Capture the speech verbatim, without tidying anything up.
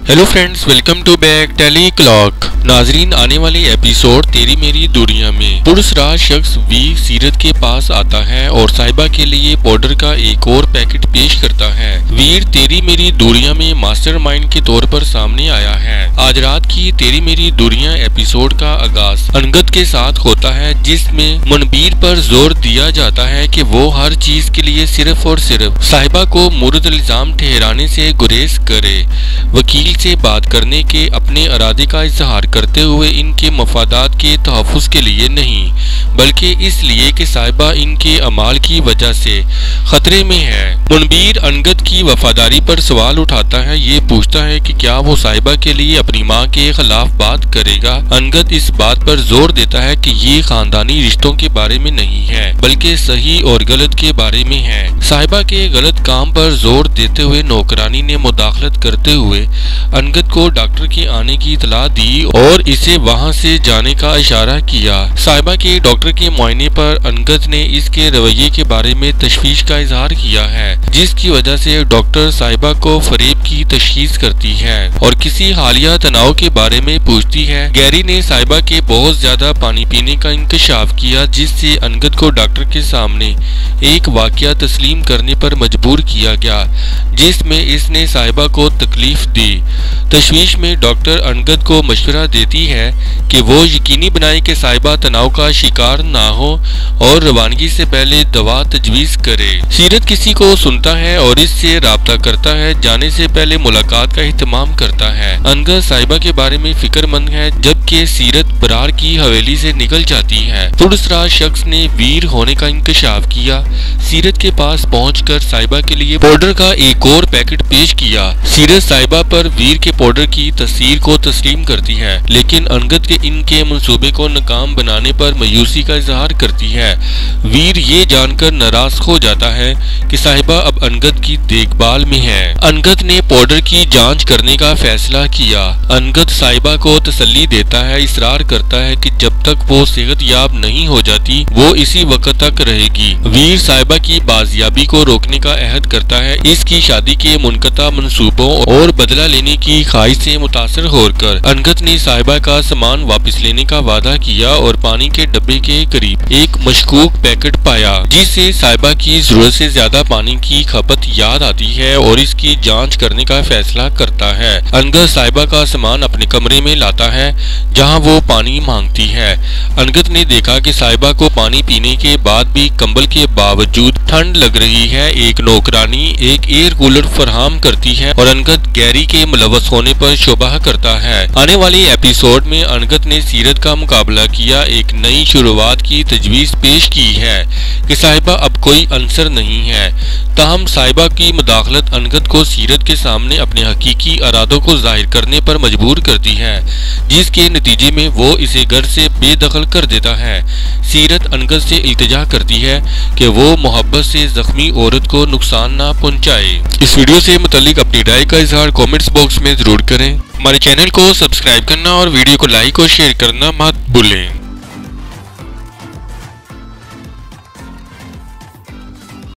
Hello friends, welcome to back tele clock. नाजरीन, आने वाले एपिसोड तेरी मेरी दुनिया में पुरस्कार शख्स वीर सीरत के पास आता है और साहिबा के लिए पाउडर का एक और पैकेट पेश करता है। वीर तेरी मेरी दुनिया में मास्टरमाइंड के तौर पर सामने आया है। आज रात की तेरी मेरी दुनिया एपिसोड का आगाज अंगद के साथ होता है, जिसमें मुनबीर पर जोर दिया जाता है कि वो हर चीज के लिए सिर्फ और सिर्फ साहिबा को मुर्द इल्जाम ठहराने से गुरेज करे, वकील से बात करने के अपने इरादे का इजहार करते हुए इनके मफादात के तहफ़्फ़ुज़ के लिए नहीं, बल्कि इसलिए कि साहिबा इनके अमाल की वजह से खतरे में है। मुनबीर अंगद की वफादारी पर सवाल उठाता है। ये पूछता है कि क्या वो साहिबा के लिए अपनी माँ के खिलाफ बात करेगा। अंगद इस बात पर जोर देता है कि ये खानदानी रिश्तों के बारे में नहीं है, बल्कि सही और गलत के बारे में है। साहिबा के गलत काम पर जोर देते हुए नौकरानी ने मुदाखलत करते हुए अंगद को डॉक्टर के आने की इतला दी और इसे वहां से जाने का इशारा किया। साहिबा के डॉक्टर के मुआयने पर अंगद ने इसके रवैये के बारे में तशवीश का इजहार किया है, जिसकी वजह से डॉक्टर साहिबा को फरेब की तशखीस करती है और किसी हालिया तनाव के बारे में पूछती है। गैरी ने साहिबा के बहुत ज्यादा पानी पीने का इंकशाफ किया, जिससे अंगद को डॉक्टर के सामने एक वाकया तस्लीम करने पर मजबूर किया गया, जिसमें इसने साहिबा को तकलीफ दी। तशवीश में डॉक्टर अंगद को मशवरा देती है कि वो यकीनी बनाए कि साहिबा तनाव का शिकार ना हो और रवानगी से पहले दवा तजवीज़ करे। सीरत किसी को सुनता है और इससे राब्ता करता है। जाने से पहले मुलाकात का एहतमाम करता है। अंगद साहिबा के बारे में फिक्रमंद है, जबकि सीरत बरार की हवेली से निकल जाती है। पुरस्कार शख्स ने वीर होने का इंकशाफ किया। सीरत के पास पहुंचकर साहिबा के लिए पाउडर का एक और पैकेट पेश किया। सीरत साहिबा पर वीर के पाउडर की तस्वीर को तस्लीम करती है, लेकिन अंगद के इनके मंसूबे को नाकाम बनाने पर मायूसी का इजहार करती है। वीर ये जानकर नाराज हो जाता है कि साहिबा अब अंगद की देखभाल में है। अंगद ने पाउडर की जांच करने का फैसला किया। अंगद साहिबा को तसल्ली देता है, इसरार करता है कि जब तक वो सेहतयाब नहीं हो जाती वो इसी वक्त तक रहेगी। वीर साहिबा की बाजियाबी को रोकने का अहद करता है। इसकी शादी के मुनक़ता मंसूबों और बदला लेने की ख्वाहिश से मुतासर होकर अंगद ने साहिबा का सामान वापस लेने का वादा किया और पानी के डब्बे के करीब एक मशकूक पैकेट पाया, जिससे साहिबा की जरूरत से ज्यादा पानी की खपत याद आती है और इसकी जांच करने का फैसला करता है। अंगद साहिबा का सामान अपने कमरे में लाता है, जहां वो पानी मांगती है। अंगद ने देखा कि साहिबा को पानी पीने के बाद भी कंबल के बावजूद ठंड लग रही है। एक नौकरानी एक एयर कूलर फराहम करती है और अंगद गैरी के मुलव्वस होने पर शुबह करता है। आने वाले एपिसोड में अंगद ने सीरत का मुकाबला किया, एक नई शुरुआत की तजवीज पेश की है कि साहिबा अब कोई अंसर नहीं है। ताहम साहिबा की मुदाखलत अंगद को सीरत के सामने अपने हकीकी इरादों को जाहिर करने पर मजबूर करती है, जिसके नतीजे में वो इसे घर से बेदखल कर देता है। सीरत अंगद से इल्तिजा करती है कि वो मोहब्बत से जख्मी औरत को नुकसान ना पहुंचाए। इस वीडियो से मुतालिक अपनी राय का इजहार कमेंट्स बॉक्स में जरूर करें। हमारे चैनल को सब्सक्राइब करना और वीडियो को लाइक और शेयर करना मत भूलें।